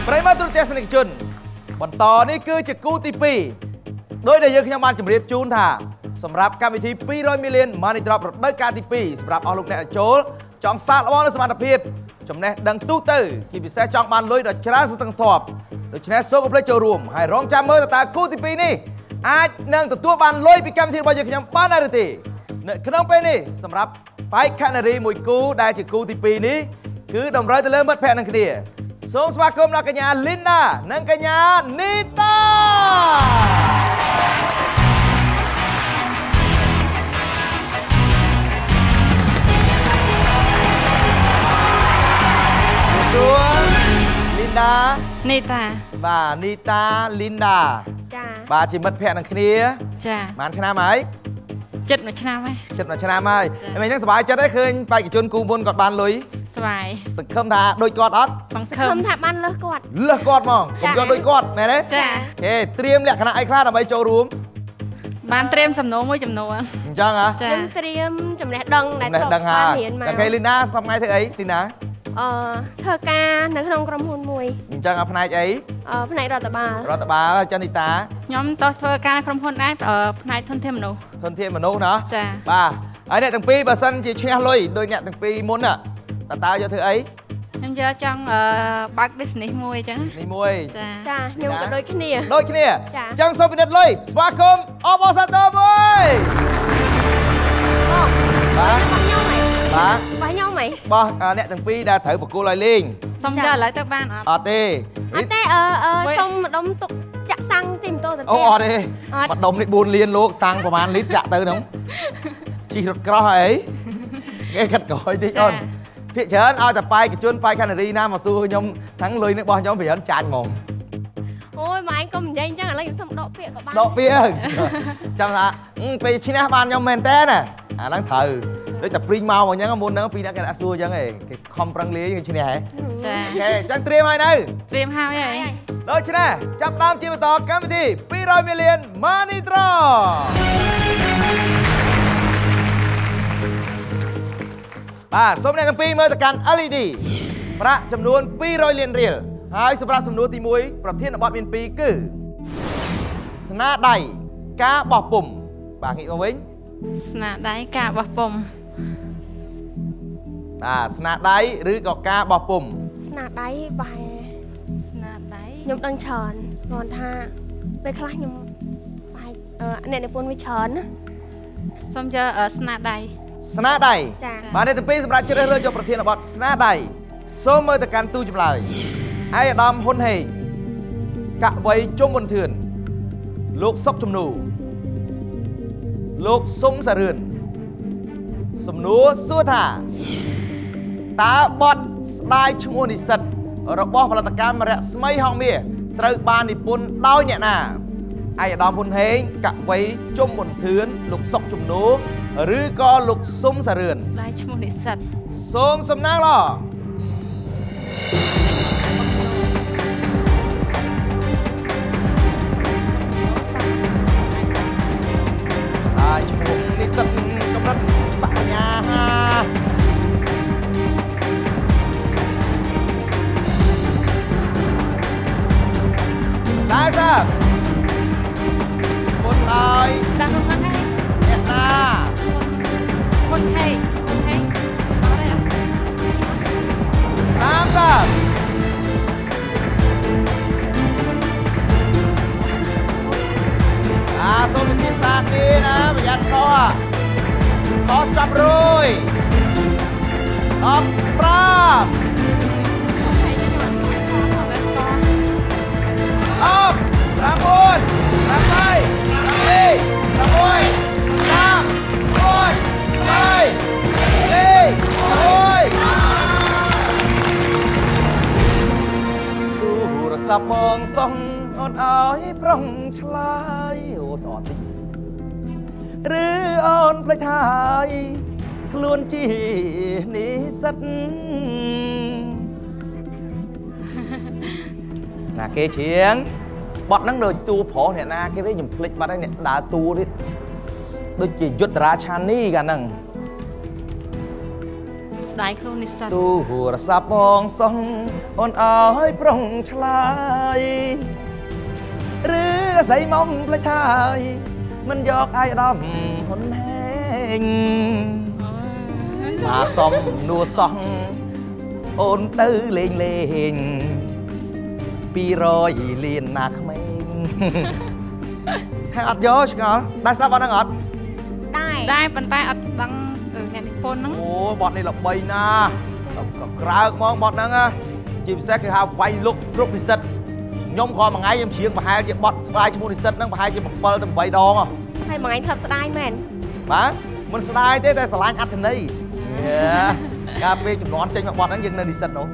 ប្រិមត្តទូរទស្សនិកជនបន្តនេះគឺជាគូទី2ដោយដែលយើងខ្ញុំបានជម្រាបជូនថាសម្រាប់កម្មវិធី200 million money drop រដូវកាលទី2សម្រាប់អស់លោកអ្នកចូលចង់សាកល្បងនូវសមត្ថភាពចំណេះដឹងទូទៅជាពិសេសចង់បានលុយដ៏ច្រើនសន្ធឹងធាប់ដូច្នេះសូមកុំភ្លេចចូលរួមហើយរងចាំមើលតើគូទី2នេះអាចនឹងទទួលបានលុយពីកម្មវិធីរបស់យើងខ្ញុំបានឬទេនៅក្នុងពេលនេះសម្រាប់បែកខនារីមួយគូដែលជាគូទី2នេះគឺតម្រូវទៅលើមិត្តភក្តិនឹងគ្នាសូមស្វាគមន៍ដល់កញ្ញាលីនណានិងកញ្ញានីតាជួលីនដានីតាបាទនីតាលីនដាចាបាទជាមិត្តភក្តិនឹងគ្នាចាបានឆ្នាំហើយចិត្តមួយឆ្នាំហើយចិត្តមួយឆ្នាំហើយហើយអញ្ចឹងសប្បាយចិត្តហើយឃើញបេក្ខជនគូមុនគាត់បានលុយសប្បាយសង្ឃឹមថាដូចគាត់អត់សង្ឃឹមថាបានលើសគាត់ហ្មងកុំយកដូចគាត់មែនទេចាគេត្រៀមលក្ខណៈអីខ្លះដើម្បីចូលរួមបានត្រៀមសំណួរមួយចំនួនអញ្ចឹងហ៎ខ្ញុំត្រៀមចំណេះដឹងដែលធ្លាប់បានរៀនមកតែគេលីណាសប្ងៃធ្វើអីលីណាធ្វើការនៅក្នុងក្រុមហ៊ុនមួយអញ្ចឹងផ្នែកអីផ្នែករដ្ឋបាលចានីតាខ្ញុំតោះធ្វើការក្រុមហ៊ុនដែរផ្នែកធនធានមនុស្សណាចាបាទហើយអ្នកទាំងពីរបើសិនជាឈ្នះលុយដោយអ្នកទាំងពីរមុនតើយកធ្វើអីខ្ញុំយកចង់បើក business មួយអញ្ចឹងនេះមួយចាខ្ញុំក៏ដូចគ្នាអញ្ចឹងសូមពិនិត្យលុយស្វាគមន៍អបអរសាទរមួយបាទខ្ញុំហីបាទខ្ញុំហីបោះអ្នកទាំងពីរដែលត្រូវប្រគល់ឲ្យលេងសុំយកឥឡូវទៅបានអត់ទេសុំម្ដុំទុកចាក់សាំងទីម៉ូតូទៅអូអត់ទេម្ដុំនេះ4លានលោកសាំងប្រហែលលីត្រចាក់ទៅហ្នឹងជិះរថក្រោះអីគេកាត់ក្រោយតិចអូនភាគច្រើនឲ្យតែបែកជនបែកខនារីណាមកសួរខ្ញុំទាំងលុយនេះរបស់ខ្ញុំប្រហែលចាញ់ហ្មងអូយម៉ែកុំនិយាយអញ្ចឹងឥឡូវខ្ញុំសុំដកពាក្យក៏បានដកពាក្យចាំថាពេលឈ្នះបានខ្ញុំមែនតើណាអាហ្នឹងត្រូវដូចតែព្រីងមកអញ្ចឹងមុនហ្នឹងពីអ្នកគេដាក់សួរអញ្ចឹងឯងគេខំប្រឹងលាយគេឈ្នះហ៎ចាអូខេអញ្ចឹងត្រៀមហើយនៅត្រៀមហើយដូច្នេះចាប់ដើមជាបន្តកម្មវិធី200 million money drawបាទសូមអ្នកទាំងពីរមើលទៅកាន់ LED ប្រាក់ចំនួន200លានរៀលហើយសម្រាប់សំណួរទី1ប្រធានបទមាន2គឺស្នាដៃការបោះពុម្ពបាទងាកមកវិញស្នាដៃការបោះពុម្ពបាទស្នាដៃឬក៏ការបោះពុម្ពស្នាដៃបែរស្នាដៃខ្ញុំដឹងច្រើនគាត់ថាពេលខ្លះខ្ញុំបែរអ្នកនិពន្ធវាច្រើនណាសូមយកស្នាដៃបាទអ្នកទាំងពីរសម្រាប់ជ្រើសរើសយកប្រធានបទស្នាដៃសូមមើលទៅកាន់ទូចម្លើយឯកឧត្តមហ៊ុនហេងកវីជុំប៊ុនធឿនលោកសុកជំនូលោកស៊ុំសារឿនសំណួរសួរថាតើបទស្ដាយឈ្មោះនិស្សិតរបស់ផលិតកម្មរស្មីហងមាសត្រូវបាននិពន្ធដោយអ្នកណាឯកឧត្តមហ៊ុនហេងកវីជុំប៊ុនធឿនលោកសុកជំនូឬក៏លោកស៊ុំសារឿនស្ដាយឈ្មោះនិស្សិតសូមសំណាងល្អឈ្មោះនិស្សិតកម្រិតបញ្ញា40ពុនហើយដាក់ក្នុងហ្នឹងអ្នកណាពុនហេអត់ទេ 30សូមពិភាក្សាគ្នាណាប្រយ័ត្នខុសចាប់រួយសាប់ផងសងអត់ឲ្យប្រុងឆ្លើយអូស្អត់តិចឬអូនភ្លេចហើយខ្លួនជានិស្សិតណាគេច្រៀងបត់ហ្នឹងដូចតួប្រុសអ្នកណាគេទេខ្ញុំភ្លេចបាត់ហើយអ្នកដើរតួនេះដូចជាយុទ្ធរាឆានីកាលហ្នឹងស្ដាយខ្លួននេះសិនទូរស័ព្ទបងសោះអូនអើយប្រុងឆ្លើយឬស្អីមកផ្លេចហើយមិនយកអាយដំហ៊ុនហែងមកសំនួសោះអូនទៅលេង200លានណាក្មេងហើយអត់យកឆ្ងល់ដែរស្ដាប់អត់ហ្នឹងអត់ដែរប៉ុន្តែអត់ដឹងអ្នកនិពន្ធហ្នឹងអូបទនេះល្បីណាស់ក្រើកហ្មងបទហ្នឹងជាពិសេសគឺហៅវាយលុកគ្រប់និស្សិតខ្ញុំគ្រាន់មួយថ្ងៃខ្ញុំច្រៀងប្រហែលជាបទស្ដាយឈ្មោះនិស្សិតហ្នឹងប្រហែលជា7 ទៅ 8 ដងហើយមួយថ្ងៃធ្លាប់ស្ដាយមែនបាទមិនស្ដាយទេតែស្រឡាញ់អត្ថន័យកាលពេលចំនួនចេញមកបទហ្នឹងយើងនៅនិស្សិតនោះ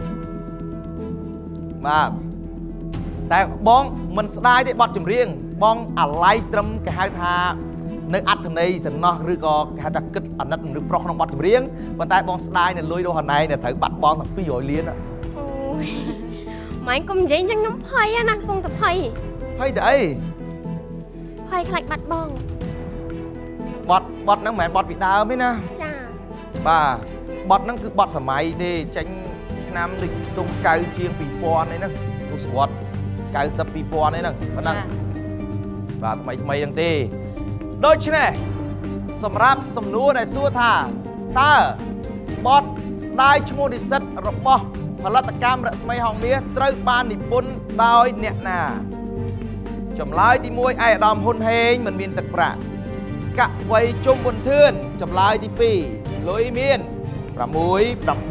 បាទតែបងមិនស្ដាយទេបទចម្រៀងបងអាឡ័យត្រឹមគេហៅថានៅអត្ថន័យសំណោះឬក៏គេហៅថាគិតអាណិតមនុស្សប្រុសក្នុងបទចម្រៀងប៉ុន្តែបងស្ដាយនៅលុយរស់ណៃដែលត្រូវបាត់បង់ទាំង200លានអូយម៉ែកុំនិយាយចឹងខ្ញុំភ័យណាកំពុងតែភ័យទៅអីភ័យខ្លាចបាត់បង់បទហ្នឹងមិនមែនបទពីដើមទេណាចាបាទបទហ្នឹងគឺបទសម័យទេចេញឆ្នាំដូចទុំ9ជាង2000នេះហ្នឹងទសវត្សរ៍90 2000នេះហ្នឹងប៉ុណ្ណឹងបាទថ្មីហ្នឹងទេដូច្នេះសម្រាប់សំណួរដែលសួរថាតើបទស្ដាយឈ្មោះនិស្សិតរបស់ផលិតកម្មរស្មីហងមាសត្រូវបាននិពន្ធដោយអ្នកណាចម្លើយទី1ឯកឧត្តមហ៊ុនហេងមិនមានទឹកប្រាក់កវ័យជុំប៊ុនធឿនចម្លើយទី2លុយមាន6 8 10 12 13ដុំ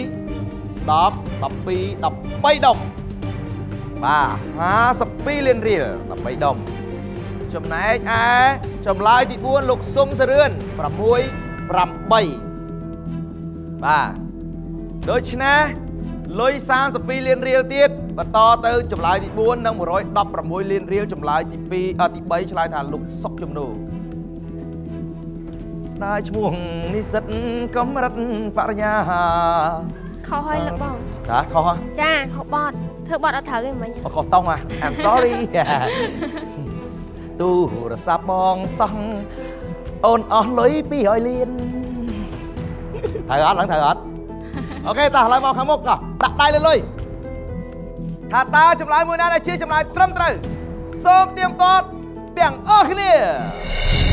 បាទ52លានរៀល13ដុំចំណែកឯចម្លើយទី4លោកស៊ុំសរឿន6 8បាទដូច្នេះលុយ32លានរៀលទៀតបន្តទៅចម្លើយទី4និង116លានរៀលចម្លើយទី3ឆ្លើយថាលោកសុកជំនួស្ដាយឈ្មោះនិស្សិតកម្រិតបរិញ្ញាខុសហើយលោកបងចាខុសចាខុសបត់ធ្វើបត់អត់ត្រូវទេមិញខុសតង់I'm sorry ទូរស័ព្ទបងសោះអូនអស់លុយ200លានត្រូវអត់ឡើងត្រូវអត់អូខេតោះឥឡូវមកខាងមុខតោះដាក់ដៃលើលុយថាតើចម្លើយមួយណាដែលជាចម្លើយត្រឹមត្រូវសូមទៀងទាត់ទាំងអស់គ្នា